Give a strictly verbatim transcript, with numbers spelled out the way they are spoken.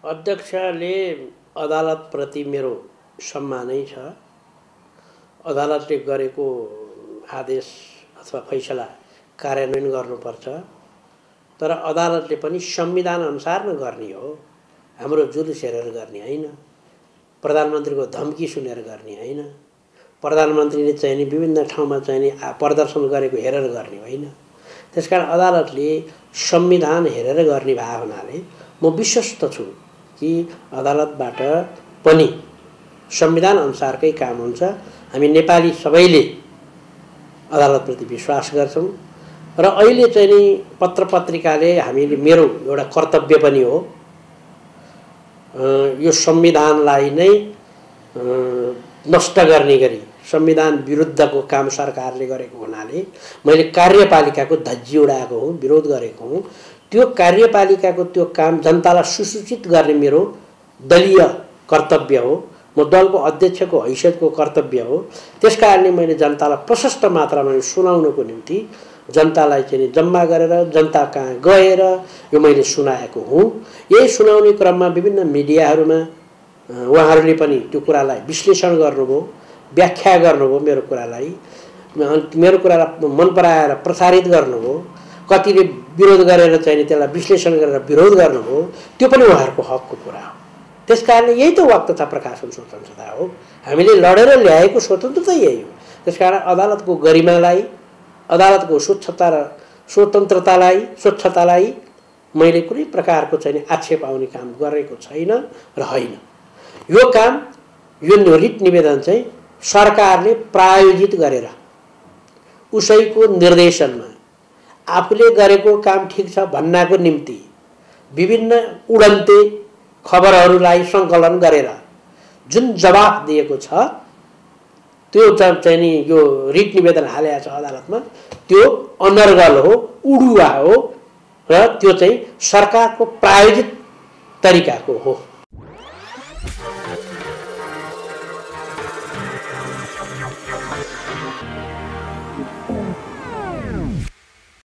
अध्यक्षले अदालतप्रति मेरो सम्मानै छ। अदालतले गरेको आदेश अथवा फैसला कार्यान्वयन गर्नुपर्छ, तर अदालतले पनि संविधान अनुसार नै गर्ने हो। हाम्रो जुलुस हेरेर गर्ने हैन, प्रधानमन्त्रीको धम्की सुनेर गर्ने हैन, प्रधानमन्त्रीले चाहिँ नि विभिन्न ठाउँमा चाहिँ नि प्रदर्शन गरेको हेरेर गर्ने होइन। त्यसकारण अदालतले संविधान हेरेर गर्ने भए हुनाले म विश्वस्त छु कि अदालतबाट पनि संविधान अनुसारकै काम हुन्छ। हामी नेपाली सबैले अदालतप्रति विश्वास गर्छौं र अहिले चाहिँ नि पत्र पत्रिकाले हामीले मेरो एउटा कर्तव्य पनि हो यो संविधानलाई नै नष्ट गर्ने गरी संविधान विरुद्धको काम सरकारले गरेको हुनाले मैले कार्यपालिकाको धज्जी उडाएको हुँ, विरोध गरेको हुँ। त्यो कार्यपालिकाको त्यो काम जनतालाई सुसूचित गर्ने मेरो दलीय कर्तव्य हो, म दलको अध्यक्षको हैसियतको कर्तव्य हो। त्यसकारणले मैले जनतालाई प्रशस्त मात्रामा सुनाउनको निम्ति जनतालाई चाहिँ जम्मा गरेर जनता कहाँ गएर यो मैले सुनाएको हुँ। यही सुनाउने क्रममा विभिन्न मिडियाहरूमा उहाँहरूले पनि त्यो कुरालाई विश्लेषण गर्नुभयो, व्याख्या गर्नुभयो, मेरो कुरालाई मेरो कुरालाई मन पराएर प्रसारित गर्नुभयो। कतिले विरोध गरेर चाहिँ त्यसलाई विश्लेषण गरेर विरोध गर्नुभयो, त्यो पनि उहाँहरूको हकको कुरा हो। त्यसकारणले यही त वाक तथा प्रकाशन स्वतन्त्रता हो। हामीले लडेर ल्याएको स्वतन्त्रता यही हो। त्यसकारण अदालतको गरिमालाई, अदालतको स्वच्छता र स्वतन्त्रतालाई स्वच्छतालाई मैले कुनै प्रकारको चाहिँ आक्षेप आउने काम गरेको छैन र होइन। यो काम यो रिट निवेदन चाहिँ सरकारले प्रायोजित गरेर उसैको निर्देशनमा आफूले गरेको काम ठीक छ भन्नको निम्ति विभिन्न उडन्ते खबरहरूलाई सङ्कलन गरेर जुन जवाफ दिएको छ त्यो चाहिँ नि यो रिट निवेदन हालेको छ अदालतमा, त्यो अनर्गल हो, उडुवा हो र त्यो चाहिँ सरकारको प्रायोजित तरिकाको हो।